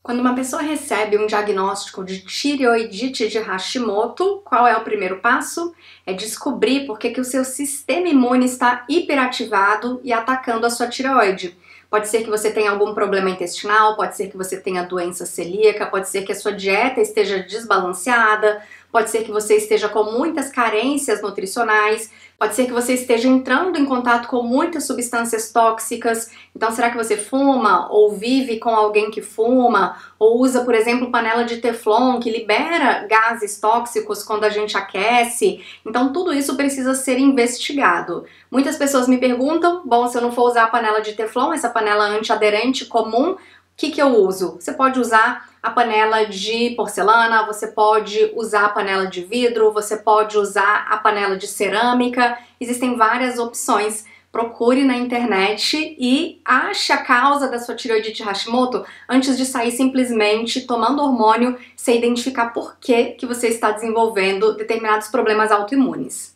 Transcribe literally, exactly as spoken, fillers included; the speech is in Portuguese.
Quando uma pessoa recebe um diagnóstico de tireoidite de Hashimoto, qual é o primeiro passo? É descobrir por que que o seu sistema imune está hiperativado e atacando a sua tireoide. Pode ser que você tenha algum problema intestinal, pode ser que você tenha doença celíaca, pode ser que a sua dieta esteja desbalanceada, pode ser que você esteja com muitas carências nutricionais, pode ser que você esteja entrando em contato com muitas substâncias tóxicas. Então, será que você fuma ou vive com alguém que fuma? Ou usa, por exemplo, panela de teflon que libera gases tóxicos quando a gente aquece? Então, tudo isso precisa ser investigado. Muitas pessoas me perguntam, bom, se eu não for usar a panela de teflon, essa panela antiaderente comum, o que que eu uso? Você pode usar a panela de porcelana, você pode usar a panela de vidro, você pode usar a panela de cerâmica, existem várias opções. Procure na internet e ache a causa da sua tireoidite Hashimoto antes de sair simplesmente tomando hormônio sem identificar por que que você está desenvolvendo determinados problemas autoimunes.